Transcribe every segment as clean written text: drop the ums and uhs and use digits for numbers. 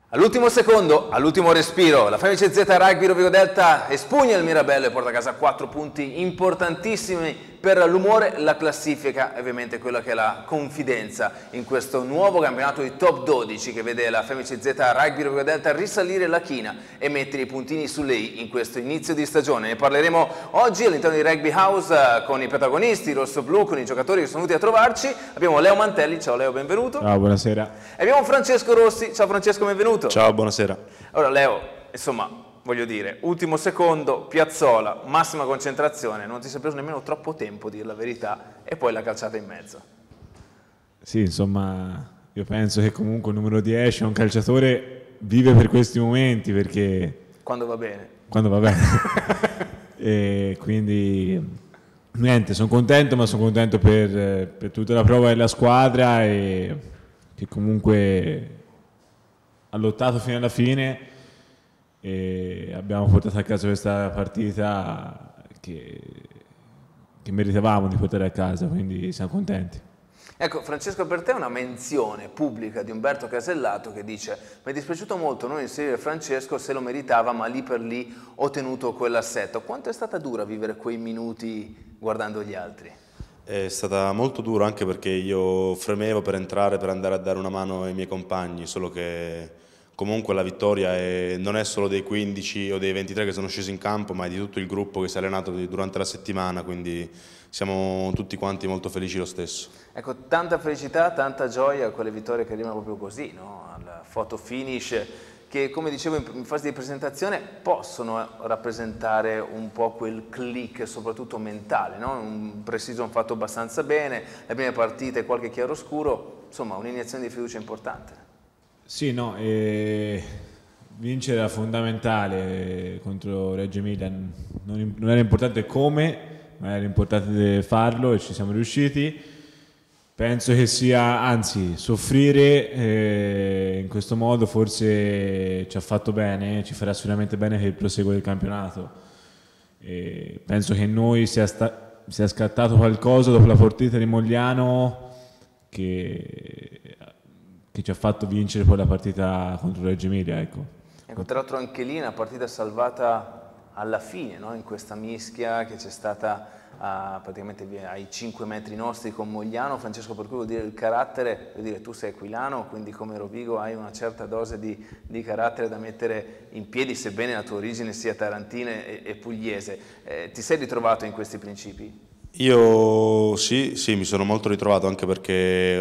All'ultimo secondo, all'ultimo respiro, la Femice Z Rugby Rovigo Delta espugna il Mirabello e porta a casa 4 punti importantissimi per l'umore, la classifica e ovviamente quella che è la confidenza in questo nuovo campionato di top 12 che vede la Femice Z Rugby Rovigo Delta risalire la china e mettere i puntini sulle i in questo inizio di stagione. Ne parleremo oggi all'interno di Rugby House con i protagonisti rosso-blu, con i giocatori che sono venuti a trovarci. Abbiamo Leo Mantelli, ciao Leo, benvenuto. Ciao, buonasera. E abbiamo Francesco Rossi, ciao Francesco, benvenuto. Ciao, buonasera. Allora Leo, insomma, voglio dire, ultimo secondo, piazzola, massima concentrazione, non ti sei preso nemmeno troppo tempo, a dire la verità, e poi la calciata in mezzo. Sì, insomma, io penso che comunque il numero 10 è un calciatore, vive per questi momenti perché... Quando va bene. Quando va bene. E quindi, niente, sono contento, ma sono contento per tutta la prova della squadra e che comunque... ha lottato fino alla fine e abbiamo portato a casa questa partita che meritavamo di portare a casa, quindi siamo contenti. Ecco, Francesco, per te una menzione pubblica di Umberto Casellato che dice: mi è dispiaciuto molto non inserire Francesco, se lo meritava, ma lì per lì ho tenuto quell'assetto. Quanto è stata dura vivere quei minuti guardando gli altri? È stata molto dura anche perché io fremevo per entrare, per andare a dare una mano ai miei compagni, solo che comunque la vittoria non è solo dei 15 o dei 23 che sono scesi in campo, ma è di tutto il gruppo che si è allenato durante la settimana, quindi siamo tutti quanti molto felici lo stesso. Ecco, tanta felicità, tanta gioia a quelle vittorie che arrivano proprio così, no? Al photo finish, che come dicevo in fase di presentazione possono rappresentare un po' quel click, soprattutto mentale, no? Un pre-season fatto abbastanza bene, le prime partite, qualche chiaroscuro, insomma un'iniezione di fiducia importante. Sì, no, vincere era fondamentale contro Reggio Emilia, non era importante come, ma era importante farlo e ci siamo riusciti. Penso che sia, anzi, soffrire in questo modo forse ci ha fatto bene, ci farà sicuramente bene per il proseguo del campionato. E penso che in noi sia scattato qualcosa dopo la partita di Mogliano che ci ha fatto vincere poi la partita contro Reggio Emilia. Ecco, tra l'altro anche lì una partita salvata alla fine, no? In questa mischia che c'è stata praticamente ai 5 metri nostri con Mogliano. Francesco, per cui vuol dire il carattere, vuol dire tu sei aquilano, quindi come Rovigo hai una certa dose di carattere da mettere in piedi, sebbene la tua origine sia tarantina e pugliese. Ti sei ritrovato in questi principi? Io sì, mi sono molto ritrovato anche perché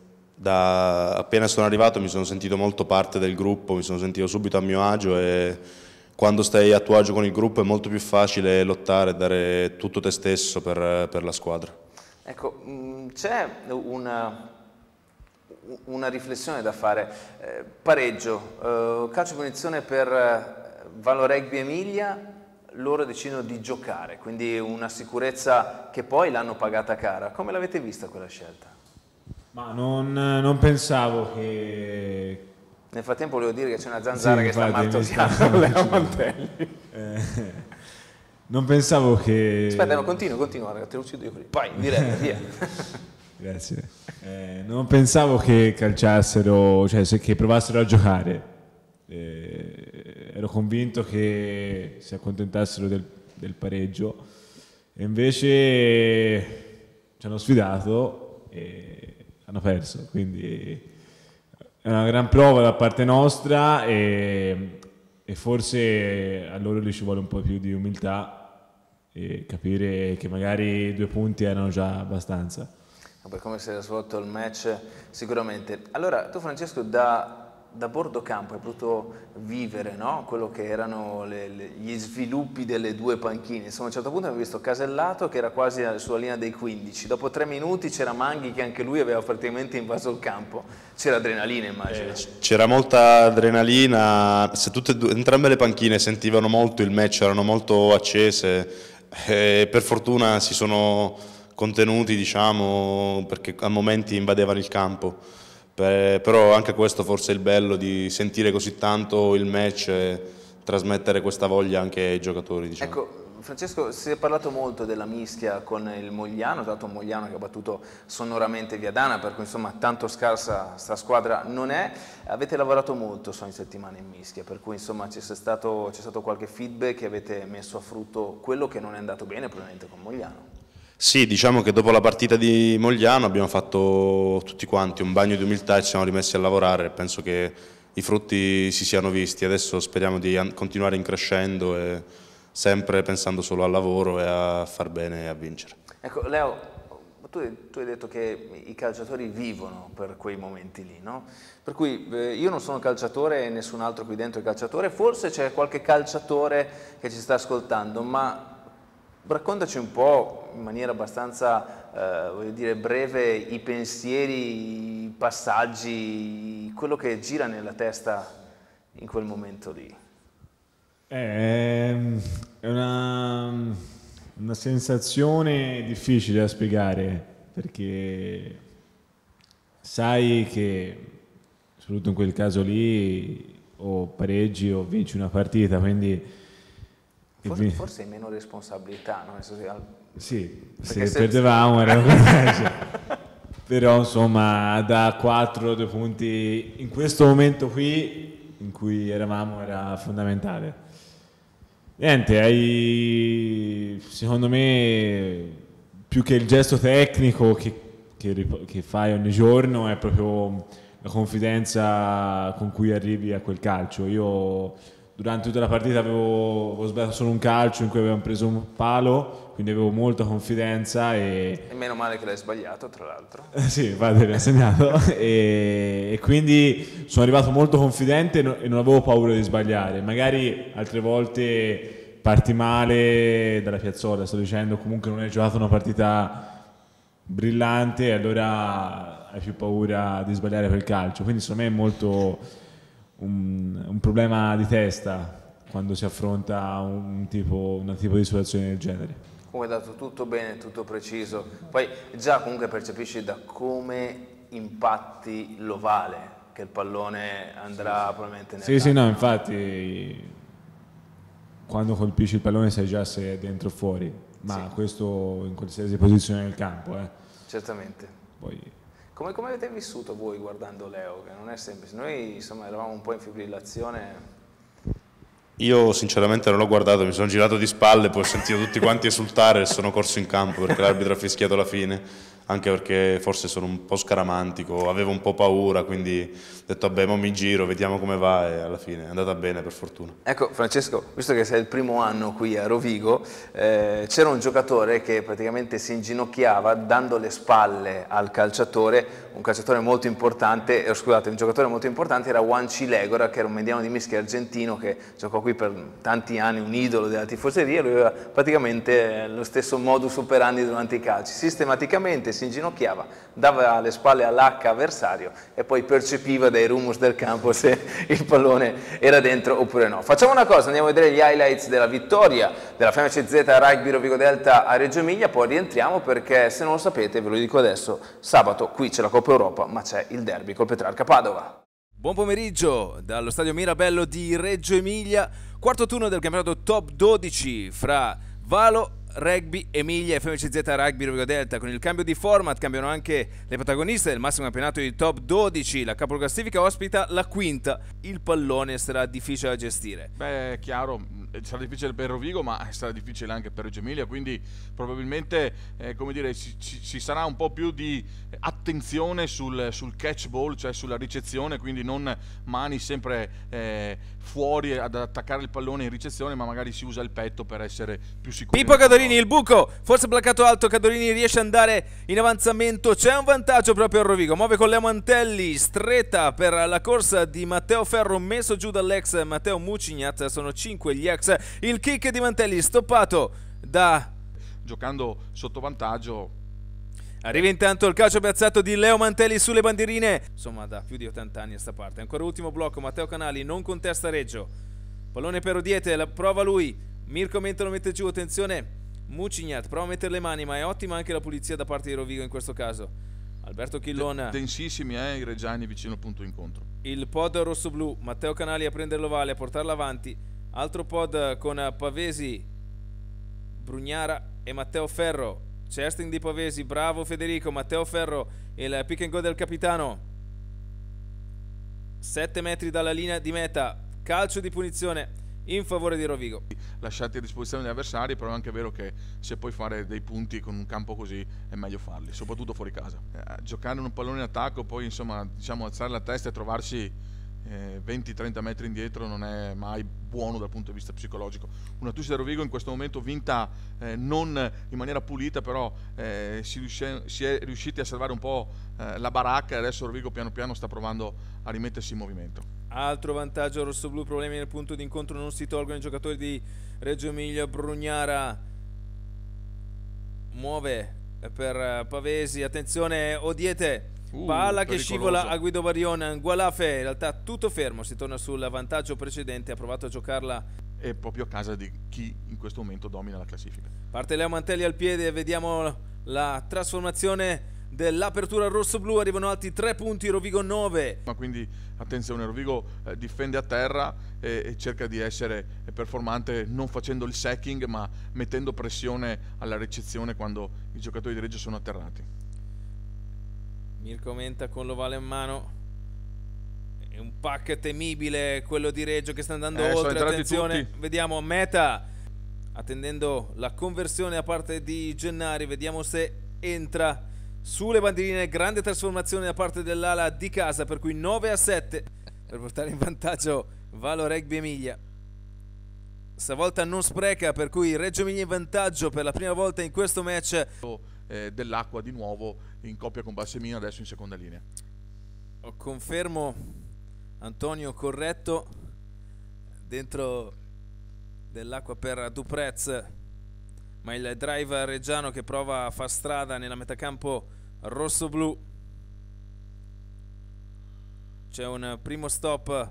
appena sono arrivato mi sono sentito molto parte del gruppo, mi sono sentito subito a mio agio e quando stai a tuo agio con il gruppo è molto più facile lottare e dare tutto te stesso per la squadra. Ecco, c'è una riflessione da fare. Pareggio, calcio di punizione per Valo Rugby Emilia, loro decidono di giocare, quindi una sicurezza che poi l'hanno pagata cara. Come l'avete vista quella scelta? Ma non pensavo che... Nel frattempo volevo dire che c'è una zanzara che sta martoriando Leo Mantelli. Non pensavo che... Aspetta, no, continua, raga, te lo uccido io così. Vai, in diretta, via. Grazie. Non pensavo che calciassero, cioè che provassero a giocare. Ero convinto che si accontentassero del pareggio. E invece ci hanno sfidato e hanno perso, quindi... È una gran prova da parte nostra e forse a loro ci vuole un po' più di umiltà e capire che magari 2 punti erano già abbastanza. Per come si era svolto il match sicuramente. Allora tu Francesco da bordo campo hai potuto vivere, no? Quello che erano gli sviluppi delle 2 panchine. Insomma, a un certo punto abbiamo visto Casellato che era quasi sulla linea dei 15, dopo 3 minuti c'era Manghi che anche lui aveva praticamente invaso il campo. C'era adrenalina, immagino. C'era molta adrenalina, entrambe le panchine sentivano molto il match, erano molto accese e per fortuna si sono contenuti, diciamo, perché a momenti invadevano il campo. Però anche questo forse è il bello di sentire così tanto il match e trasmettere questa voglia anche ai giocatori, diciamo. Ecco, Francesco, si è parlato molto della mischia con il Mogliano, tra l'altro un Mogliano che ha battuto sonoramente Viadana, per cui insomma tanto scarsa sta squadra non è. Avete lavorato molto ogni settimana in mischia, per cui insomma c'è stato qualche feedback e avete messo a frutto quello che non è andato bene probabilmente con Mogliano. Sì, diciamo che dopo la partita di Mogliano abbiamo fatto tutti quanti un bagno di umiltà e ci siamo rimessi a lavorare. Penso che i frutti si siano visti, adesso speriamo di continuare in crescendo e sempre pensando solo al lavoro e a far bene e a vincere. Ecco, Leo, tu hai detto che i calciatori vivono per quei momenti lì, no? Per cui io non sono calciatore e nessun altro qui dentro è calciatore, forse c'è qualche calciatore che ci sta ascoltando, ma raccontaci un po' in maniera abbastanza, voglio dire, breve i pensieri, i passaggi, quello che gira nella testa in quel momento lì. È una sensazione difficile da spiegare, perché sai che, soprattutto in quel caso lì, o pareggi o vinci una partita, quindi forse hai meno responsabilità, no? Sì, se perdevamo era una però insomma da 4-2 punti in questo momento qui in cui eravamo era fondamentale. Niente, secondo me più che il gesto tecnico che fai ogni giorno è proprio la confidenza con cui arrivi a quel calcio. Io durante tutta la partita avevo sbagliato solo un calcio in cui avevamo preso un palo, quindi avevo molta confidenza e meno male che l'hai sbagliato, tra l'altro. Sì, infatti l'ho segnato e quindi sono arrivato molto confidente e non avevo paura di sbagliare. Magari altre volte parti male dalla piazzola, sto dicendo, comunque non hai giocato una partita brillante e allora hai più paura di sbagliare quel calcio. Quindi secondo me è molto un problema di testa quando si affronta un tipo di situazione del genere. Comunque è dato tutto bene, tutto preciso, poi già comunque percepisci da come impatti l'ovale che il pallone andrà probabilmente nel sì, no, infatti quando colpisci il pallone sai già se è dentro o fuori, ma questo in qualsiasi posizione del campo. Certamente. Poi come avete vissuto voi guardando Leo? Che non è semplice. Noi insomma eravamo un po' in fibrillazione. Io sinceramente non l'ho guardato, mi sono girato di spalle, poi ho sentito tutti quanti esultare e sono corso in campo perché l'arbitro ha fischiato la fine, anche perché forse sono un po' scaramantico, avevo un po' paura, quindi ho detto vabbè, mo mi giro, vediamo come va e alla fine è andata bene per fortuna. Ecco Francesco, visto che sei il primo anno qui a Rovigo, c'era un giocatore che praticamente si inginocchiava dando le spalle al calciatore, un calciatore molto importante, scusate, un giocatore molto importante era Juan Cilegora, che era un mediano di mischia argentino che giocò qui per tanti anni, un idolo della tifoseria, lui aveva praticamente lo stesso modus operandi durante i calci, sistematicamente si inginocchiava, dava le spalle all'H avversario e poi percepiva dai rumus del campo se il pallone era dentro oppure no. Facciamo una cosa, andiamo a vedere gli highlights della vittoria della FMCZ Rugby Rovigo Delta a Reggio Emilia, poi rientriamo perché se non lo sapete, ve lo dico adesso, sabato qui c'è la Coppa Europa ma c'è il derby col Petrarca Padova. Buon pomeriggio dallo stadio Mirabello di Reggio Emilia, quarto turno del campionato Top 12 fra Valo Rugby Emilia e FMCZ Rugby Rovigo Delta. Con il cambio di format cambiano anche le protagoniste del massimo campionato di Top 12. La capoclassifica ospita la quinta. Il pallone sarà difficile da gestire. Beh, è chiaro, sarà difficile per Rovigo, ma sarà difficile anche per Reggio Emilia, quindi probabilmente come dire, ci sarà un po' più di attenzione sul catch ball, cioè sulla ricezione, quindi non mani sempre fuori ad attaccare il pallone in ricezione, ma magari si usa il petto per essere più sicuri. Pippo Cadorini, il buco, forse bloccato alto, Cadorini riesce ad andare in avanzamento, c'è un vantaggio proprio a Rovigo, muove con Leo Mantelli, stretta per la corsa di Matteo Ferro, messo giù dall'ex Matteo Mucignat, sono 5 gli ex, il kick di Mantelli stoppato da... giocando sotto vantaggio. Arriva intanto il calcio piazzato di Leo Mantelli sulle bandierine, insomma da più di 80 anni a sta parte. Ancora ultimo blocco, Matteo Canali non contesta Reggio, pallone per Odiete, la prova lui, Mirko Mento lo mette giù, attenzione Mucignat, prova a mettere le mani, ma è ottima anche la pulizia da parte di Rovigo in questo caso. Alberto Chillona, densissimi i reggiani vicino al punto incontro. il pod rosso-blu, Matteo Canali a prendere l'ovale, a portarla avanti, altro pod con Pavesi Brugnara e Matteo Ferro. Chesting di Pavesi, bravo Federico, Matteo Ferro, il pick and go del capitano. 7 metri dalla linea di meta, calcio di punizione in favore di Rovigo. Lasciati a disposizione degli avversari, però è anche vero che se puoi fare dei punti con un campo così è meglio farli, soprattutto fuori casa. Giocare un pallone in attacco, poi insomma, diciamo, alzare la testa e trovarsi 20-30 metri indietro non è mai buono dal punto di vista psicologico. Una Tuscia del Rovigo in questo momento vinta non in maniera pulita, però si è riusciti a salvare un po' la baracca, e adesso Rovigo piano piano sta provando a rimettersi in movimento. Altro vantaggio rossoblu, problemi nel punto di incontro non si tolgono i giocatori di Reggio Emilia. Brugnara muove per Pavesi, attenzione Odiete, palla che scivola a Guido Barion. Gualafe, in realtà tutto fermo, si torna sul vantaggio precedente, ha provato a giocarla. È proprio a casa di chi in questo momento domina la classifica. Parte Leo Mantelli al piede, vediamo la trasformazione dell'apertura rossoblu, arrivano altri 3 punti, Rovigo 9. Ma quindi attenzione, Rovigo difende a terra e cerca di essere performante non facendo il sacking, ma mettendo pressione alla ricezione quando i giocatori di Reggio sono atterrati. Mirko Menta con l'ovale in mano, è un pack temibile quello di Reggio che sta andando oltre, attenzione, tutti. Vediamo Meta attendendo la conversione da parte di Gennari, vediamo se entra sulle bandierine. Grande trasformazione da parte dell'ala di casa, per cui 9-7 per portare in vantaggio Valo Rugby Emilia. Stavolta non spreca, per cui Reggio Emilia in vantaggio per la prima volta in questo match. Dell'Acqua di nuovo in coppia con Bassemino, adesso in seconda linea. Confermo Antonio, corretto, dentro dell'Acqua per Duprez, ma il drive reggiano che prova a far strada nella metacampo rossoblu. C'è un primo stop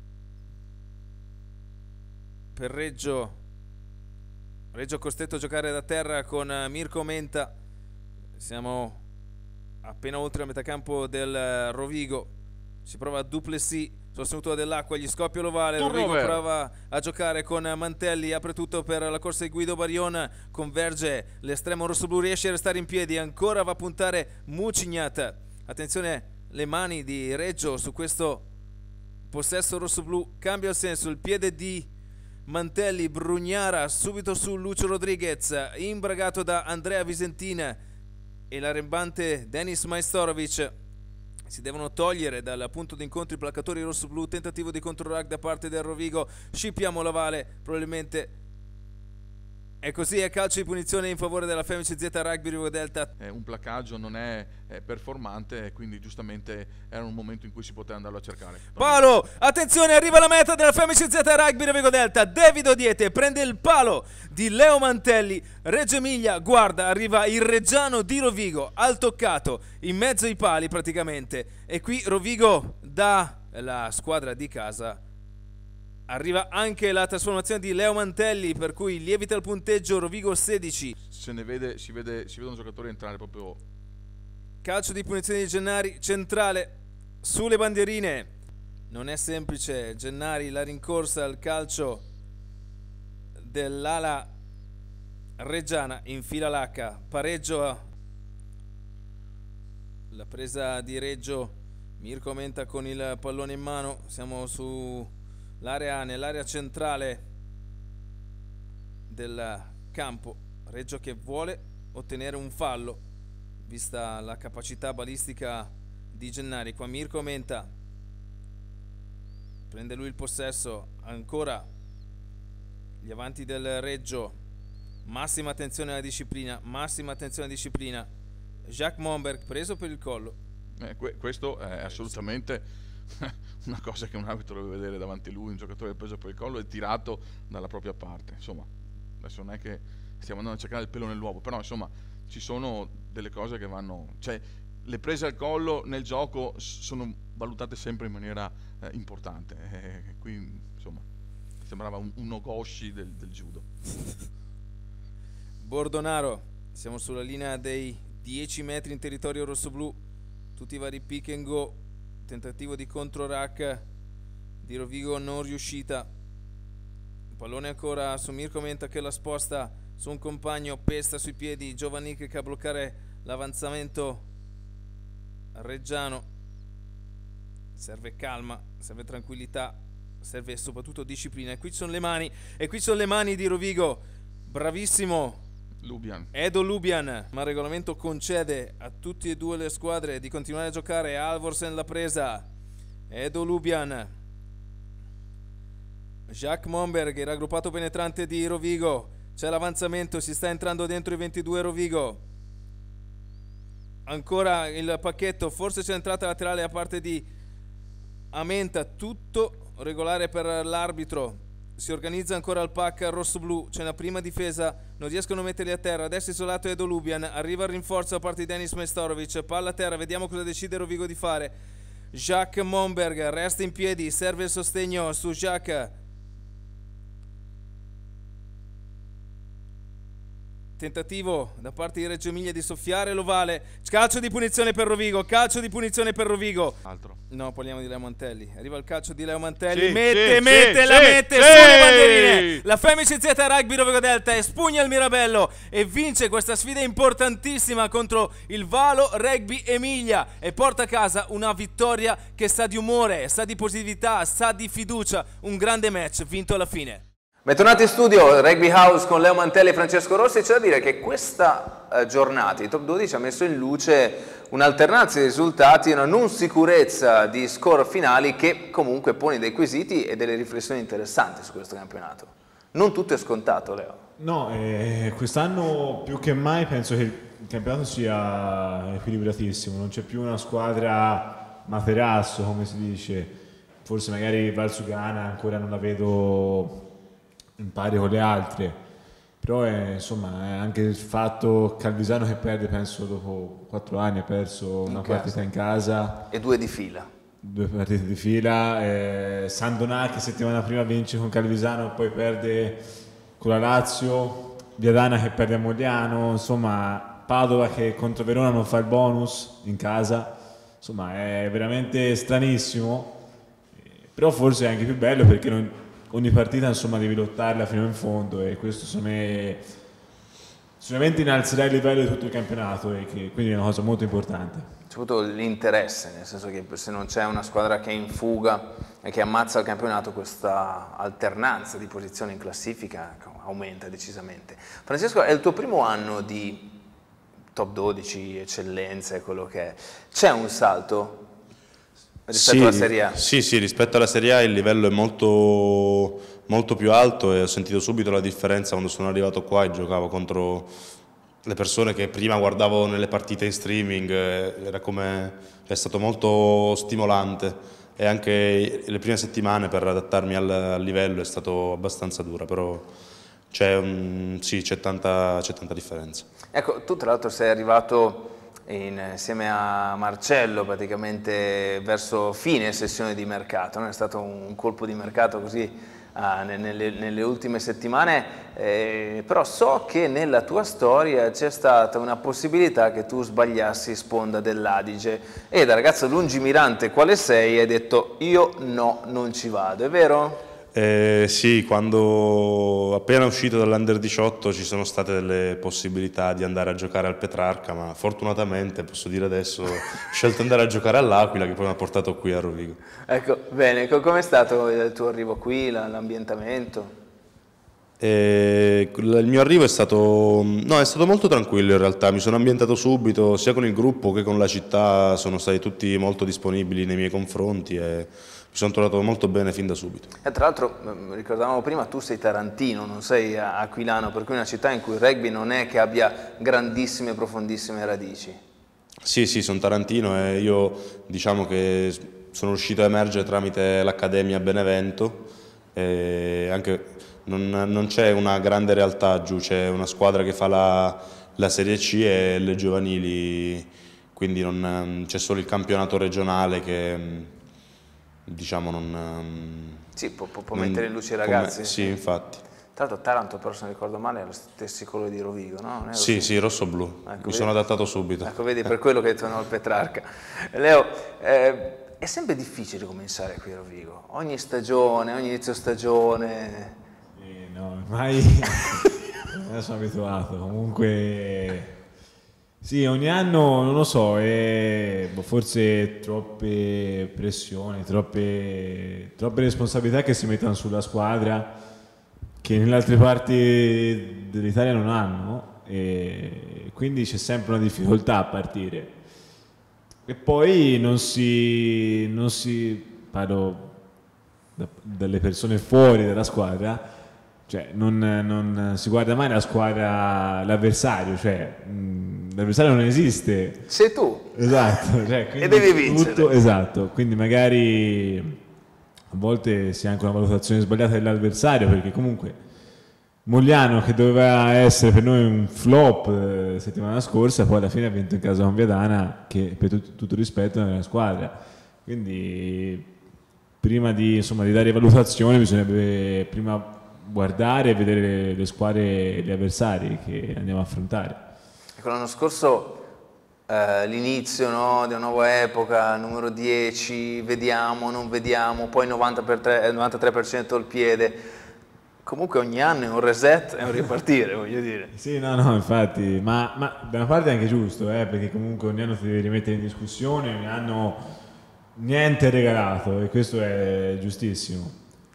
per Reggio costretto a giocare da terra con Mirko Menta. Siamo appena oltre la metacampo del Rovigo, si prova Duplessis, sostenuto dell'Acqua, gli scoppia l'ovale, Rovigo prova a giocare con Mantelli, apre tutto per la corsa di Guido Barion, converge l'estremo rossoblu, riesce a restare in piedi, ancora va a puntare Mucignat. Attenzione le mani di Reggio su questo possesso rossoblu, cambia il senso, il piede di Mantelli, Brugnara subito su Lucio Rodriguez, imbragato da Andrea Visentin e l'arrembante Denis Majstorovic. Si devono togliere dal punto di incontro i placatori rossoblu, tentativo di controrag da parte del Rovigo, scippiamo l'ovale, probabilmente è così, è calcio di punizione in favore della Femice Z Rugby Rovigo Delta. Un placaggio non è performante, quindi giustamente era un momento in cui si poteva andarlo a cercare. Palo, attenzione, arriva la meta della Femice Z Rugby Rovigo Delta. David Odiete prende il palo di Leo Mantelli, Reggio Emilia guarda, arriva il reggiano di Rovigo al toccato in mezzo ai pali praticamente, e qui Rovigo dà la squadra di casa. Arriva anche la trasformazione di Leo Mantelli, per cui lievita il punteggio, Rovigo 16. Si vedono giocatori entrare proprio. Calcio di punizione di Gennari, centrale sulle bandierine. Non è semplice, Gennari, la rincorsa al calcio dell'ala reggiana, infila l'H, pareggio, la presa di Reggio, Mirko Menta con il pallone in mano, siamo su nell'area centrale del campo. Reggio che vuole ottenere un fallo vista la capacità balistica di Gennari. Qua Mirko Menta prende lui il possesso, ancora gli avanti del Reggio, massima attenzione alla disciplina, Jacques Momberg preso per il collo. Questo è assolutamente una cosa che un arbitro deve vedere davanti a lui, un giocatore preso per il collo e tirato dalla propria parte. Insomma, adesso non è che stiamo andando a cercare il pelo nell'uovo, però insomma ci sono delle cose che vanno, cioè le prese al collo nel gioco sono valutate sempre in maniera importante, qui insomma sembrava un Nogoshi del judo. Bordonaro, siamo sulla linea dei 10 metri in territorio rossoblu, tutti i vari pick and go, tentativo di contro-rack di Rovigo non riuscita, pallone ancora su Mirko Menta che la sposta su un compagno, pesta sui piedi Giovannic che a bloccare l'avanzamento reggiano. Serve calma, serve tranquillità, serve soprattutto disciplina. E qui ci sono le mani, e qui ci sono le mani di Rovigo. Bravissimo Lubian. Edo Lubian, ma il regolamento concede a tutte e due le squadre di continuare a giocare. Alvorsen la presa, Edo Lubian, Jacques Monberg, il raggruppato penetrante di Rovigo. C'è l'avanzamento, si sta entrando dentro i 22 Rovigo. Ancora il pacchetto, forse c'è entrata laterale a parte di Amenta, tutto regolare per l'arbitro. Si organizza ancora il pack rosso-blu, c'è una prima difesa, non riescono a metterli a terra. Adesso isolato Edo Lubian, arriva il rinforzo a parte di Denis Majstorovic, palla a terra, vediamo cosa decide Rovigo di fare. Jacques Monberg resta in piedi, serve il sostegno su Jacques. Tentativo da parte di Reggio Emilia di soffiare l'ovale. Calcio di punizione per Rovigo, calcio di punizione per Rovigo. Altro. No, parliamo di Leo Mantelli. Arriva il calcio di Leo Mantelli. Sì, mette sì, sulle bandierine. La Femici Z Rugby Rovigo Delta espugna il Mirabello e vince questa sfida importantissima contro il Valo Rugby Emilia e porta a casa una vittoria che sa di umore, sa di positività, sa di fiducia. Un grande match vinto alla fine. Bentornati in studio, Rugby House con Leo Mantelli e Francesco Rossi. C'è da dire che questa giornata, il Top 12, ha messo in luce un'alternanza di risultati e una non sicurezza di score finali che comunque pone dei quesiti e delle riflessioni interessanti su questo campionato. Non tutto è scontato, Leo. No, quest'anno più che mai penso che il campionato sia equilibratissimo, non c'è più una squadra materasso, come si dice. Forse magari Valsugana ancora non la vedo in pari con le altre, però insomma è anche il fatto Calvisano che perde, penso dopo 4 anni ha perso una partita in casa e 2 di fila, 2 partite di fila. San Donà che settimana prima vince con Calvisano, poi perde con la Lazio, Viadana che perde a Mogliano, insomma Padova che contro Verona non fa il bonus in casa, insomma è veramente stranissimo, però forse è anche più bello perché ogni partita insomma devi lottarla fino in fondo e questo secondo me sicuramente innalzerà il livello di tutto il campionato e che quindi è una cosa molto importante. Soprattutto l'interesse, nel senso che se non c'è una squadra che è in fuga e che ammazza il campionato, questa alternanza di posizioni in classifica aumenta decisamente. Francesco, è il tuo primo anno di Top 12, eccellenze, quello che è. C'è un salto rispetto alla Serie A? Sì, rispetto alla Serie A il livello è molto più alto e ho sentito subito la differenza quando sono arrivato qua e giocavo contro le persone che prima guardavo nelle partite in streaming, è stato molto stimolante e anche le prime settimane per adattarmi al livello è stato abbastanza dura, però c'è tanta differenza. Ecco, tu tra l'altro sei arrivato insieme a Marcello praticamente verso fine sessione di mercato, non è stato un colpo di mercato così nelle ultime settimane, però so che nella tua storia c'è stata una possibilità che tu sbagliassi sponda dell'Adige e da ragazzo lungimirante quale sei hai detto io no, non ci vado, è vero? Sì, quando appena uscito dall'Under 18 ci sono state delle possibilità di andare a giocare al Petrarca, ma fortunatamente, posso dire adesso, ho scelto di andare a giocare all'Aquila che poi mi ha portato qui a Rovigo. Ecco, bene, com'è stato il tuo arrivo qui, l'ambientamento? Il mio arrivo è stato molto tranquillo in realtà, mi sono ambientato subito sia con il gruppo che con la città, sono stati tutti molto disponibili nei miei confronti e mi sono trovato molto bene fin da subito. E tra l'altro, ricordavamo prima, tu sei tarantino, non sei aquilano, per cui una città in cui il rugby non è che abbia grandissime, profondissime radici. Sì, sono tarantino e io diciamo che sono riuscito a emergere tramite l'Accademia Benevento e anche non c'è una grande realtà giù, c'è una squadra che fa la Serie C e le giovanili, quindi c'è solo il campionato regionale che diciamo non... Sì, può mettere in luce i ragazzi. Sì, infatti. Tra l'altro Taranto, però se non ricordo male, ha lo stesso colore di Rovigo, no? Sì, rosso-blu, mi sono adattato subito. Ecco, vedi, per quello che hai detto no al Petrarca. Leo, è sempre difficile cominciare qui a Rovigo, ogni stagione, ogni inizio stagione... No, ormai sono abituato. Comunque, sì, ogni anno non lo so, forse troppe pressioni, troppe responsabilità che si mettono sulla squadra che nelle altre parti dell'Italia non hanno, e quindi c'è sempre una difficoltà a partire. E poi non si parlo dalle persone fuori dalla squadra, cioè non si guarda mai la squadra, l'avversario, cioè l'avversario non esiste. Sei tu. Esatto, cioè, E devi vincere. Esatto, quindi magari a volte si ha anche una valutazione sbagliata dell'avversario, perché comunque Mogliano, che doveva essere per noi un flop settimana scorsa, poi alla fine ha vinto in casa con Viadana, che per tutto rispetto è una squadra. Quindi prima di dare valutazioni bisognerebbe prima guardare e vedere le squadre e gli avversari che andiamo a affrontare. Ecco, l'anno scorso l'inizio, no, di una nuova epoca, numero 10, vediamo, non vediamo, poi 93% il piede. Comunque ogni anno è un reset e un ripartire, voglio dire. Sì, no, infatti, ma da una parte è anche giusto, perché comunque ogni anno ti devi rimettere in discussione, ogni anno niente è regalato, e questo è giustissimo.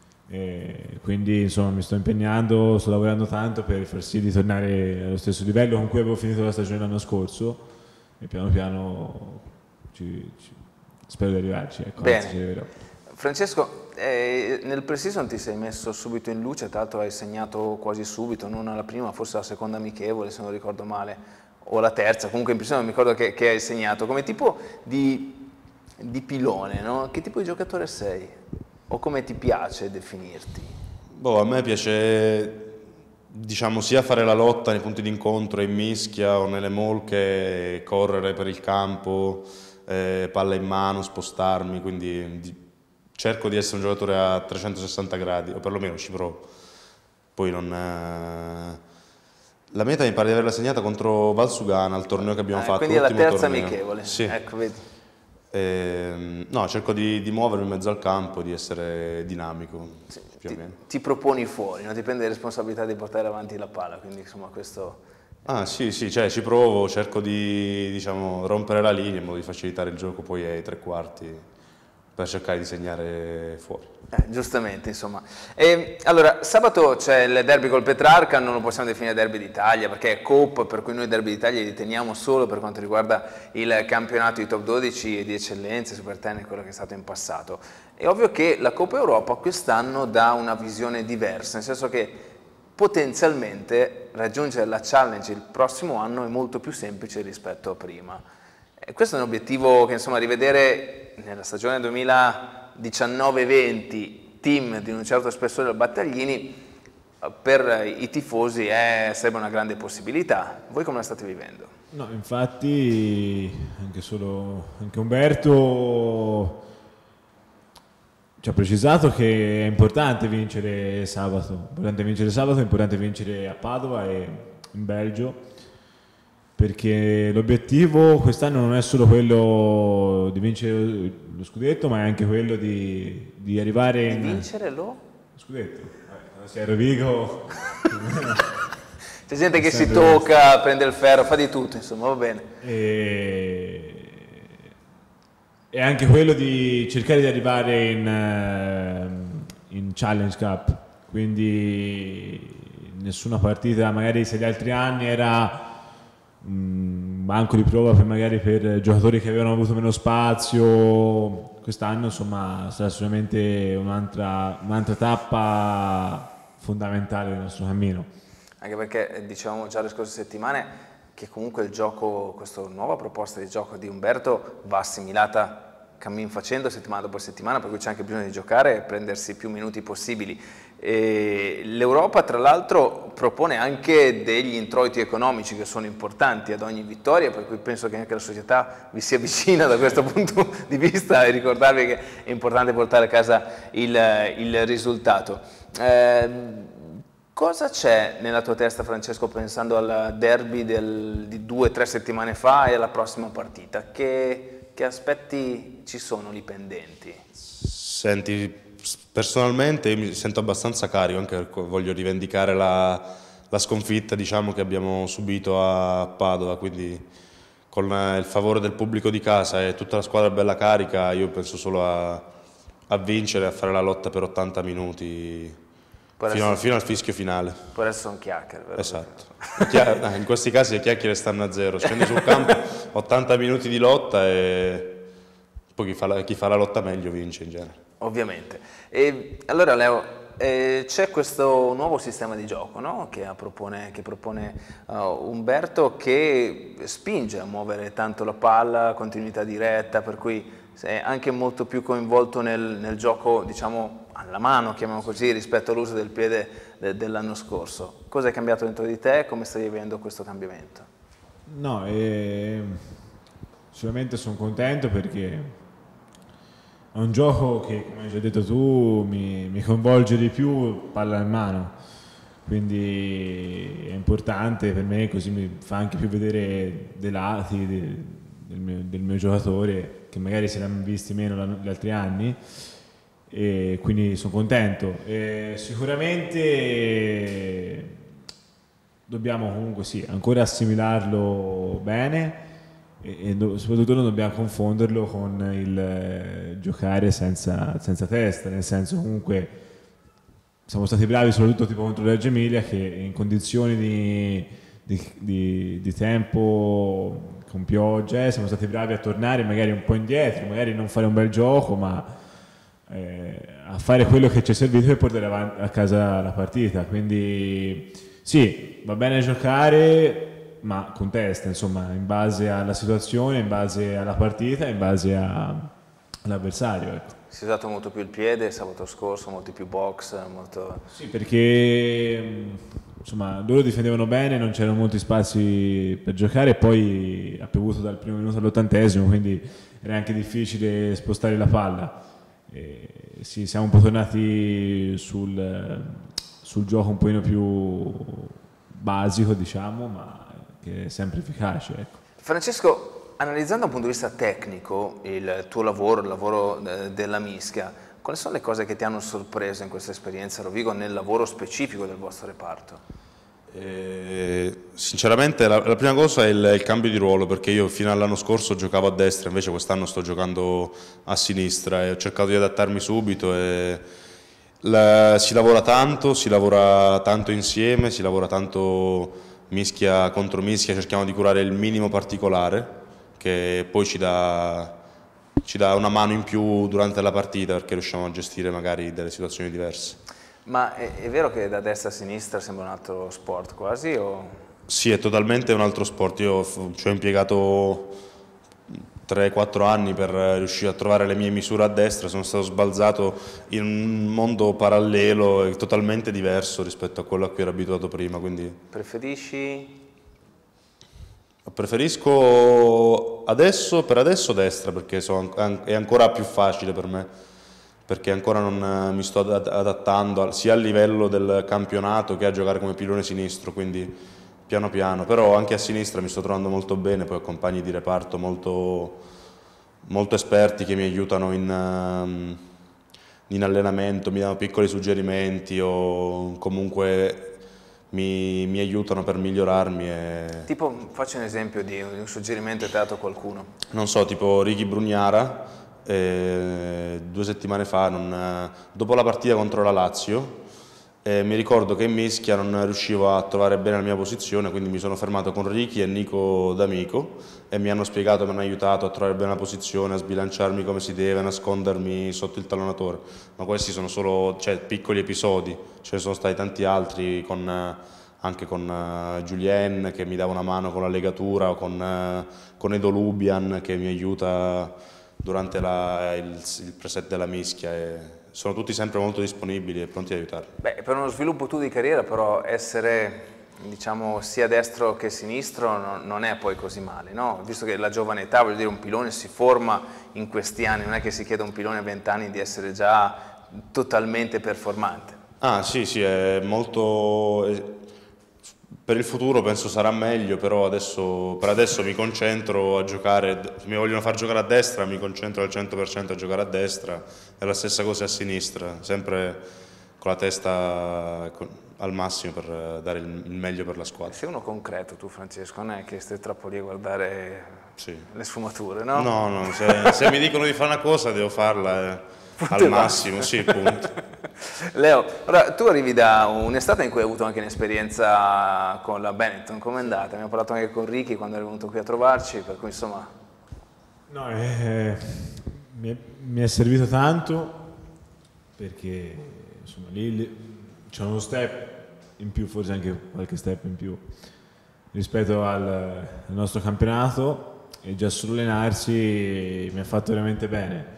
E quindi insomma mi sto impegnando, sto lavorando tanto per far sì di tornare allo stesso livello con cui avevo finito la stagione l'anno scorso, e piano piano spero di arrivarci. Ecco, bene. anzi, ci arriverò. Francesco, nel pre-season ti sei messo subito in luce, tra l'altro hai segnato quasi subito, non alla prima, forse la seconda amichevole se non ricordo male, o la terza, comunque in pre-season mi ricordo che hai segnato. Come tipo di pilone, no? Che tipo di giocatore sei? O come ti piace definirti? A me piace, diciamo, sia fare la lotta nei punti d'incontro in mischia o nelle molche, correre per il campo, palla in mano, spostarmi, quindi cerco di essere un giocatore a 360 gradi, o perlomeno ci provo. Poi non... La meta mi pare di averla segnata contro Valsugana al torneo che abbiamo fatto. Quindi è la terza torneo. amichevole. Sì. Ecco, vedi. No, cerco di muovermi in mezzo al campo, di essere dinamico, Sì, più o meno. ti proponi fuori, non ti prendi la responsabilità di portare avanti la palla, quindi insomma questo... Ah sì, cioè ci provo, cerco di, diciamo, rompere la linea in modo di facilitare il gioco poi ai tre quarti per cercare di segnare fuori. Giustamente, insomma. Allora, sabato c'è il derby col Petrarca, non lo possiamo definire derby d'Italia perché è Coop, per cui noi derby d'Italia li teniamo solo per quanto riguarda il campionato di top 12 e di eccellenze, Super Tennis, quello che è stato in passato. È ovvio che la Coppa Europa quest'anno dà una visione diversa, nel senso che potenzialmente raggiungere la Challenge il prossimo anno è molto più semplice rispetto a prima. E questo è un obiettivo che, insomma, rivedere nella stagione 2019-20 team di un certo spessore al Battaglini per i tifosi sarebbe una grande possibilità. Voi come la state vivendo? No, infatti anche Umberto ci ha precisato che è importante vincere sabato, è importante vincere a Padova e in Belgio, perché l'obiettivo quest'anno non è solo quello di vincere lo scudetto, ma è anche quello di arrivare Di vincere lo scudetto. Quando si è a Rovigo c'è gente che si tocca, prende il ferro, fa di tutto, insomma, va bene. E anche quello di cercare di arrivare in Challenge Cup, quindi nessuna partita, magari se gli altri anni era banco di prova per giocatori che avevano avuto meno spazio, quest'anno insomma sarà sicuramente un'altra tappa fondamentale del nostro cammino. Anche perché dicevamo già le scorse settimane che comunque il gioco, questa nuova proposta di gioco di Umberto va assimilata cammin facendo settimana dopo settimana, per cui c'è anche bisogno di giocare e prendersi più minuti possibili. L'Europa tra l'altro propone anche degli introiti economici che sono importanti ad ogni vittoria, per cui penso che anche la società vi sia vicina da questo punto di vista, e ricordarvi che è importante portare a casa il risultato. Cosa c'è nella tua testa, Francesco, pensando al derby di 2 o 3 settimane fa e alla prossima partita? Che aspetti ci sono lì pendenti? Senti, personalmente io mi sento abbastanza carico, anche perché voglio rivendicare la la sconfitta, diciamo, che abbiamo subito a Padova, quindi con il favore del pubblico di casa e tutta la squadra bella carica, io penso solo a vincere, a fare la lotta per 80 minuti fino al fischio finale. Può essere un chiacchiere, vero? Esatto. In questi casi le chiacchiere stanno a zero, scendi sul campo, 80 minuti di lotta e poi chi fa la lotta meglio vince in genere. Ovviamente. E allora Leo, c'è questo nuovo sistema di gioco, no? che propone Umberto, che spinge a muovere tanto la palla, continuità diretta, per cui sei anche molto più coinvolto nel gioco, diciamo, alla mano, chiamiamolo così, rispetto all'uso del piede dell'anno scorso. Cosa è cambiato dentro di te? Come stai vivendo questo cambiamento? No, sicuramente sono contento perché è un gioco che, come hai già detto tu, mi coinvolge di più palla in mano, quindi è importante per me, così mi fa anche più vedere dei lati del mio giocatore che magari se ne hanno visti meno gli altri anni, e quindi sono contento. Sicuramente dobbiamo comunque ancora assimilarlo bene, e soprattutto non dobbiamo confonderlo con il giocare senza testa, nel senso, comunque siamo stati bravi soprattutto tipo contro Reggio Emilia, che in condizioni di tempo con pioggia siamo stati bravi a tornare magari un po' indietro, magari non fare un bel gioco, ma a fare quello che ci è servito per portare a casa la partita. Quindi sì, va bene giocare, ma con testa, insomma, in base alla situazione, in base alla partita, in base all'avversario. Ecco. Si è usato molto più il piede sabato scorso, molti più box, molto... Sì, perché insomma loro difendevano bene, non c'erano molti spazi per giocare, e poi ha piovuto dal primo minuto all'80°, quindi era anche difficile spostare la palla. Sì, siamo un po' tornati sul gioco un pochino più basico, diciamo, ma che è sempre efficace. Ecco. Francesco, analizzando da un punto di vista tecnico il tuo lavoro, il lavoro della Mischia, quali sono le cose che ti hanno sorpreso in questa esperienza a Rovigo nel lavoro specifico del vostro reparto? Sinceramente la prima cosa è il cambio di ruolo, perché io fino all'anno scorso giocavo a destra, invece quest'anno sto giocando a sinistra e ho cercato di adattarmi subito. Si lavora tanto insieme, si lavora tanto mischia contro mischia, cerchiamo di curare il minimo particolare che poi ci dà una mano in più durante la partita, perché riusciamo a gestire magari delle situazioni diverse. Ma è vero che da destra a sinistra sembra un altro sport quasi? O... Sì, è totalmente un altro sport. Io ci ho impiegato 3-4 anni per riuscire a trovare le mie misure a destra, sono stato sbalzato in un mondo parallelo e totalmente diverso rispetto a quello a cui ero abituato prima. Quindi preferisco per adesso destra, perché è ancora più facile per me, perché ancora non mi sto adattando sia a livello del campionato che a giocare come pilone sinistro, quindi piano piano, però anche a sinistra mi sto trovando molto bene, poi ho compagni di reparto molto esperti che mi aiutano in allenamento, mi danno piccoli suggerimenti o comunque mi aiutano per migliorarmi. Tipo, faccio un esempio di un suggerimento che ti ha dato qualcuno. Non so, tipo Ricky Brugnara, 2 settimane fa, dopo la partita contro la Lazio, mi ricordo che in mischia non riuscivo a trovare bene la mia posizione, quindi mi sono fermato con Ricky e Nico D'Amico e mi hanno aiutato a trovare bene la posizione, a sbilanciarmi come si deve, a nascondermi sotto il tallonatore. Ma questi sono solo piccoli episodi, ce ne sono stati tanti altri anche con Julien che mi dava una mano con la legatura, o con Edo Lubian che mi aiuta durante il preset della mischia. Sono tutti sempre molto disponibili e pronti ad aiutarmi. Beh, per uno sviluppo di carriera però essere, diciamo, sia destro che sinistro non è poi così male, no? Visto che la giovane età, voglio dire, un pilone si forma in questi anni, non è che si chiede a un pilone a 20 anni di essere già totalmente performante. Ah sì, è molto... Per il futuro penso sarà meglio, però per adesso mi concentro a giocare, se mi vogliono far giocare a destra mi concentro al 100% a giocare a destra, e la stessa cosa a sinistra, sempre con la testa al massimo per dare il meglio per la squadra. Sei uno concreto tu, Francesco, non è che stai troppo lì a guardare Sì. le sfumature, no? No, se mi dicono di fare una cosa devo farla al massimo, sì, punto. Leo, ora tu arrivi da un'estate in cui hai avuto anche un'esperienza con la Benetton, com'è andata? Abbiamo parlato anche con Ricky quando è venuto qui a trovarci, per cui insomma... No, mi è servito tanto perché insomma lì c'è uno step in più, forse anche qualche step in più rispetto al nostro campionato, e già solo allenarsi mi ha fatto veramente bene.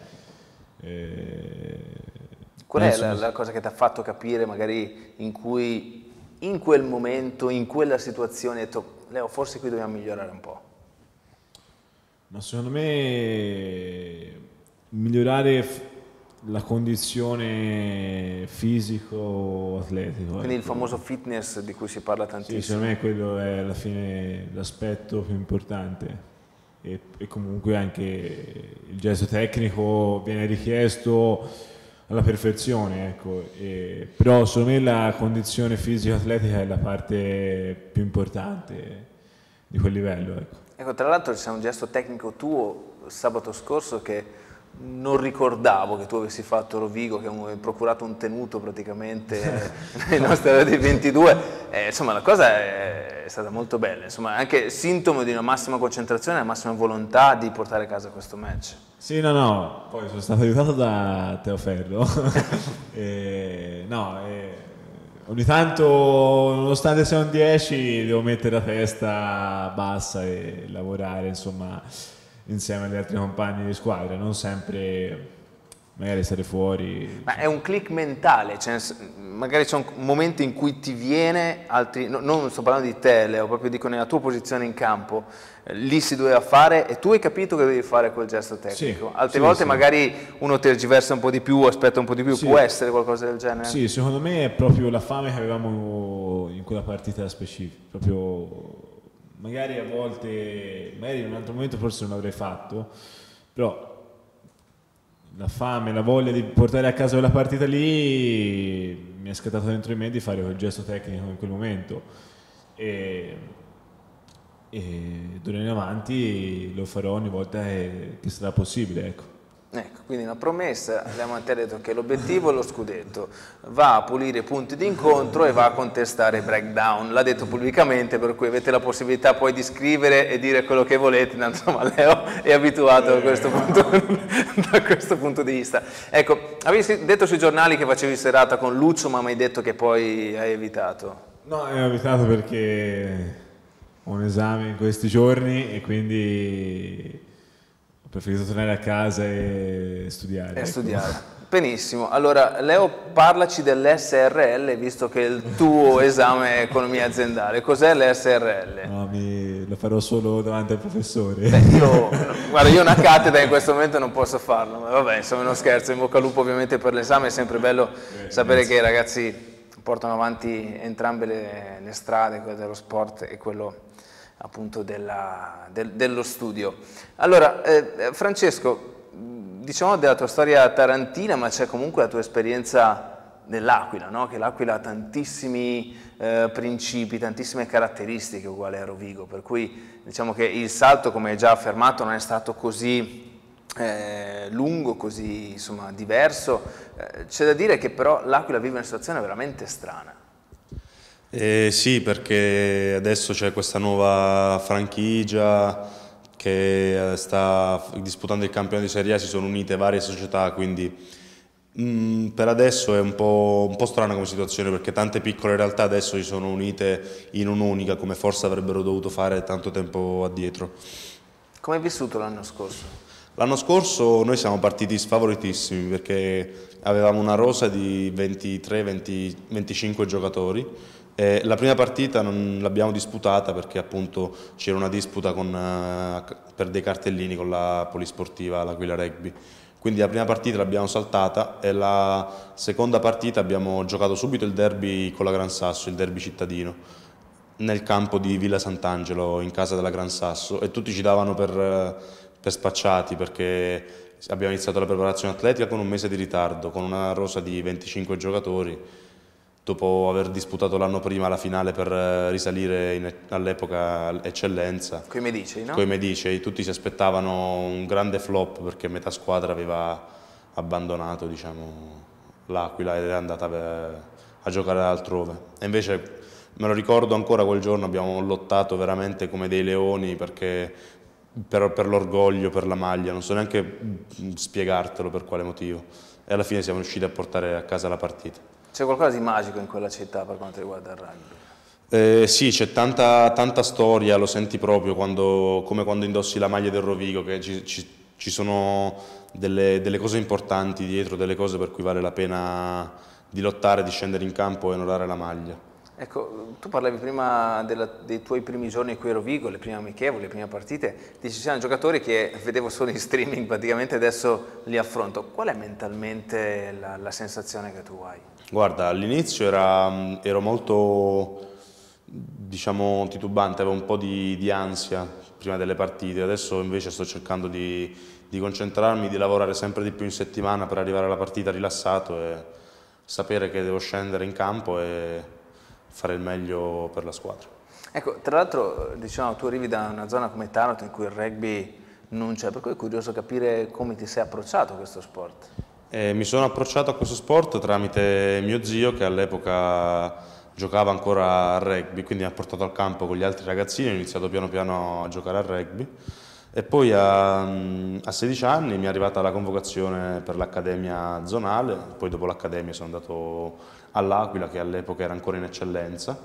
Qual è la cosa che ti ha fatto capire magari in cui in quel momento, in quella situazione hai detto Leo forse qui dobbiamo migliorare un po'? Ma secondo me migliorare la condizione fisico-atletico. Quindi il famoso fitness di cui si parla tantissimo. Sì, secondo me quello è alla fine l'aspetto più importante, e comunque anche il gesto tecnico viene richiesto alla perfezione, ecco. Però secondo me la condizione fisico-atletica è la parte più importante di quel livello, ecco. Ecco, tra l'altro c'è un gesto tecnico tuo sabato scorso che non ricordavo che tu avessi fatto a Rovigo, che hai procurato un tenuto praticamente nei nostri orari 22. Insomma, la cosa è stata molto bella, insomma, anche sintomo di una massima concentrazione e una massima volontà di portare a casa questo match. Sì, no, poi sono stato aiutato da Teo Ferro. Ogni tanto, nonostante sia un 10, devo mettere la testa bassa e lavorare, insomma, insieme agli altri compagni di squadra, non sempre magari stare fuori. Ma è un click mentale, cioè, magari c'è un momento in cui ti viene, altri, non sto parlando di te Leo, proprio dico nella tua posizione in campo, lì si doveva fare e tu hai capito che devi fare quel gesto tecnico. Sì, altre volte sì. Magari uno tergiversa un po' di più, aspetta un po' di più, Sì. può essere qualcosa del genere? Sì, secondo me è proprio la fame che avevamo in quella partita specifica, proprio magari a volte, magari in un altro momento forse non l'avrei fatto, però la fame, la voglia di portare a casa quella partita lì mi è scattato dentro di me di fare quel gesto tecnico in quel momento, e d'ora in avanti lo farò ogni volta che sarà possibile, ecco. Ecco, quindi una promessa, Leo Mantelli ha detto che l'obiettivo è lo scudetto, va a pulire i punti di incontro e va a contestare i breakdown, l'ha detto pubblicamente, per cui avete la possibilità poi di scrivere e dire quello che volete, insomma Leo è abituato da questo punto di vista. Ecco, avevi detto sui giornali che facevi serata con Lucio, ma mi hai detto che poi hai evitato. No, ho evitato perché ho un esame in questi giorni e quindi ho preferito tornare a casa e studiare. E studiare. Benissimo, allora Leo, parlaci dell'SRL, visto che il tuo esame è economia aziendale. Cos'è l'SRL? No, lo farò solo davanti al professore. Guarda, io una cattedra in questo momento non posso farlo, ma vabbè, insomma, è uno scherzo. In bocca al lupo ovviamente per l'esame, è sempre bello sapere che i ragazzi portano avanti entrambe le strade, quella dello sport e quello appunto dello studio. Allora, Francesco, diciamo della tua storia tarantina, ma c'è comunque la tua esperienza nell'Aquila, no? Che l'Aquila ha tantissimi principi, tantissime caratteristiche uguali a Rovigo, per cui diciamo che il salto, come hai già affermato, non è stato così lungo, così insomma diverso. C'è da dire che però l'Aquila vive una situazione veramente strana. Sì, perché adesso c'è questa nuova franchigia che sta disputando il campionato di Serie A, si sono unite varie società, quindi per adesso è un po' strana come situazione, perché tante piccole realtà adesso si sono unite in un'unica, come forse avrebbero dovuto fare tanto tempo addietro. Come hai vissuto l'anno scorso? L'anno scorso noi siamo partiti sfavoritissimi perché avevamo una rosa di 23-25 giocatori. La prima partita non l'abbiamo disputata perché appunto c'era una disputa per dei cartellini con la polisportiva, l'Aquila Rugby. Quindi la prima partita l'abbiamo saltata e la seconda partita abbiamo giocato subito il derby con la Gran Sasso, il derby cittadino, nel campo di Villa Sant'Angelo, in casa della Gran Sasso, e tutti ci davano per spacciati perché abbiamo iniziato la preparazione atletica con un mese di ritardo, con una rosa di 25 giocatori. dopo aver disputato l'anno prima la finale per risalire all'epoca eccellenza. Coi Medici, no? Coi Medici, tutti si aspettavano un grande flop perché metà squadra aveva abbandonato, diciamo, l'Aquila ed è andata a giocare altrove. E invece me lo ricordo ancora quel giorno, abbiamo lottato veramente come dei leoni perché per l'orgoglio, per la maglia, non so neanche spiegartelo per quale motivo. E alla fine siamo riusciti a portare a casa la partita. C'è qualcosa di magico in quella città per quanto riguarda il rugby? Sì, c'è tanta storia, lo senti proprio come quando indossi la maglia del Rovigo, che ci sono delle cose importanti dietro, delle cose per cui vale la pena di lottare, di scendere in campo e onorare la maglia. Ecco, tu parlavi prima dei tuoi primi giorni qui a Rovigo, le prime amichevoli, le prime partite, dici ci sono giocatori che vedevo solo in streaming, praticamente adesso li affronto. Qual è mentalmente la sensazione che tu hai? Guarda, all'inizio ero molto, diciamo, titubante, avevo un po' di ansia prima delle partite, adesso invece sto cercando di concentrarmi, di lavorare sempre di più in settimana per arrivare alla partita rilassato e sapere che devo scendere in campo e fare il meglio per la squadra. Ecco, tra l'altro, diciamo, tu arrivi da una zona come Taranto in cui il rugby non c'è, per cui è curioso capire come ti sei approcciato a questo sport. Mi sono approcciato a questo sport tramite mio zio che all'epoca giocava ancora a rugby, quindi mi ha portato al campo con gli altri ragazzini, ho iniziato piano piano a giocare a rugby e poi a 16 anni mi è arrivata la convocazione per l'accademia zonale, poi dopo l'accademia sono andato all'Aquila che all'epoca era ancora in eccellenza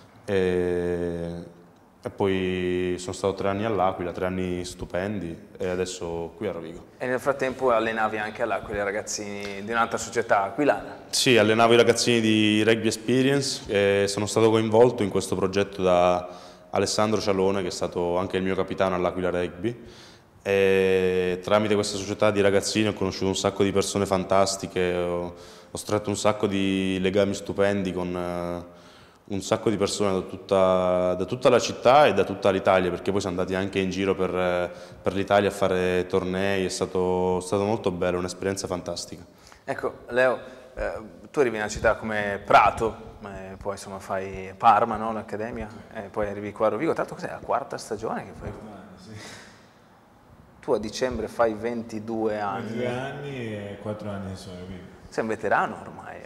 e poi sono stato 3 anni all'Aquila, 3 anni stupendi e adesso qui a Rovigo. E nel frattempo allenavi anche all'Aquila i ragazzini di un'altra società aquilana? Sì, allenavo i ragazzini di Rugby Experience e sono stato coinvolto in questo progetto da Alessandro Cialone, che è stato anche il mio capitano all'Aquila Rugby. E tramite questa società di ragazzini ho conosciuto un sacco di persone fantastiche, ho stretto un sacco di legami stupendi con un sacco di persone da tutta la città e da tutta l'Italia, perché poi siamo andati anche in giro per l'Italia a fare tornei, è stato molto bello, un'esperienza fantastica. Ecco, Leo, tu arrivi in una città come Prato, poi insomma fai Parma, no, l'accademia, e poi arrivi qua a Rovigo, tra l'altro cos'è la 4ª stagione che fai? Sì. Tu a dicembre fai 22 anni. 22 anni e 4 anni sono Rovigo. Sei un veterano ormai,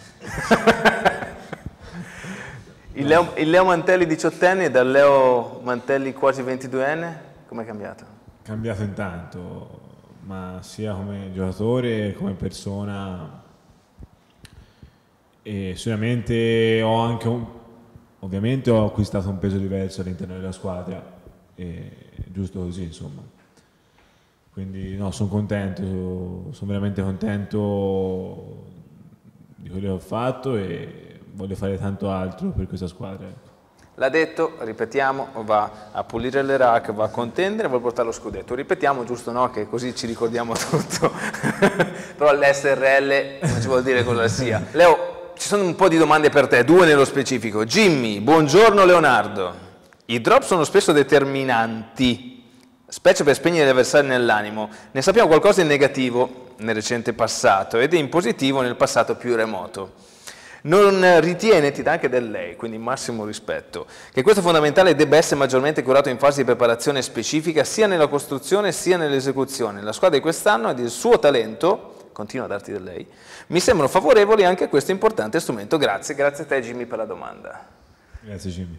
Il Leo Mantelli 18enne e dal Leo Mantelli quasi 22enne, com'è cambiato? Cambiato intanto, ma sia come giocatore che come persona. E sicuramente ho anche ovviamente ho acquistato un peso diverso all'interno della squadra, giusto così insomma. Quindi no, sono contento, sono veramente contento di quello che ho fatto e voglio fare tanto altro per questa squadra. Ecco. L'ha detto, ripetiamo, va a pulire le rack, va a contendere, vuole portare lo scudetto. Ripetiamo, giusto, no? Che così ci ricordiamo tutto. Però l'SRL non ci vuol dire cosa sia. Leo, ci sono un po' di domande per te, 2 nello specifico. Jimmy, buongiorno Leonardo. I drop sono spesso determinanti, specie per spegnere gli avversari nell'animo. Ne sappiamo qualcosa in negativo nel recente passato ed in positivo nel passato più remoto. Non ritiene, ti dà anche del lei, quindi massimo rispetto, che questo fondamentale debba essere maggiormente curato in fase di preparazione specifica sia nella costruzione sia nell'esecuzione. La squadra di quest'anno ed il suo talento, continuo a darti del lei, mi sembrano favorevoli anche a questo importante strumento. Grazie a te Jimmy per la domanda. Grazie Jimmy.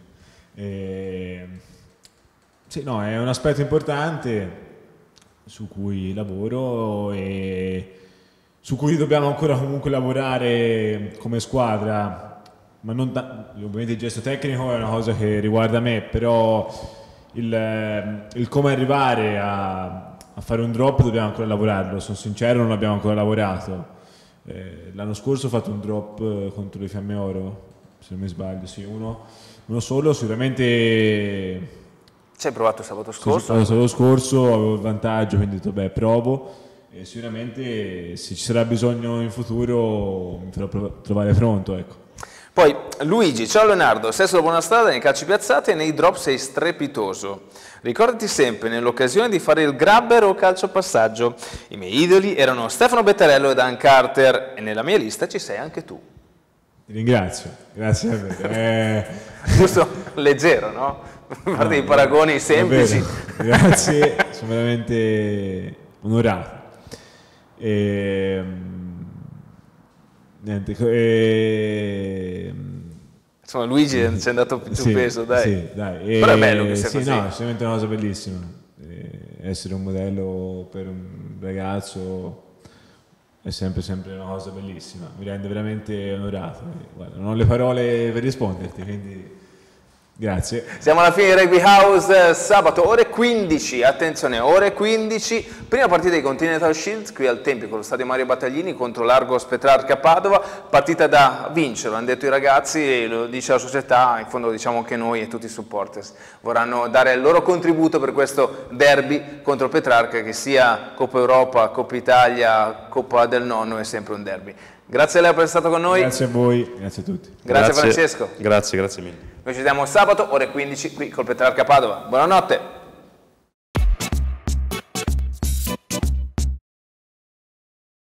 Sì, no, è un aspetto importante su cui lavoro e su cui dobbiamo ancora comunque lavorare come squadra, ma non ovviamente il gesto tecnico è una cosa che riguarda me, però il come arrivare a fare un drop dobbiamo ancora lavorarlo, sono sincero non abbiamo ancora lavorato. L'anno scorso ho fatto un drop contro le Fiamme Oro, se non mi sbaglio, sì, uno solo, sicuramente. Ci hai provato sabato scorso? Sì, sabato scorso avevo il vantaggio, quindi ho detto beh provo. E sicuramente se ci sarà bisogno in futuro mi farò trovare pronto, ecco. Poi Luigi, ciao Leonardo, sei sulla buona strada nei calci piazzati e nei drop sei strepitoso. Ricordati sempre nell'occasione di fare il grabber o calcio passaggio. I miei idoli erano Stefano Bettarello e Dan Carter e nella mia lista ci sei anche tu. Ti ringrazio, grazie davvero. Giusto, leggero, no? Fare dei paragoni semplici. Grazie, sono veramente onorato. Niente, insomma, Luigi ci è andato più sì, peso, dai. Sì, dai. Però è bello che sia sì, così. no, è sicuramente una cosa bellissima. Essere un modello per un ragazzo è sempre una cosa bellissima, mi rende veramente onorato. Guarda, non ho le parole per risponderti, quindi grazie. Siamo alla fine di Rugby House, sabato ore 15, attenzione, ore 15, prima partita dei Continental Shields qui al Tempio con lo stadio Mario Battaglini contro l'Argos Petrarca Padova, partita da vincere, lo hanno detto i ragazzi e lo dice la società, in fondo lo diciamo anche noi e tutti i supporters, vorranno dare il loro contributo per questo derby contro Petrarca, che sia Coppa Europa, Coppa Italia, Coppa del Nonno, è sempre un derby. Grazie a lei per essere stato con noi. Grazie a voi, grazie a tutti. Grazie Francesco. Grazie mille. Noi ci vediamo sabato ore 15 qui col Petrarca Padova. Buonanotte.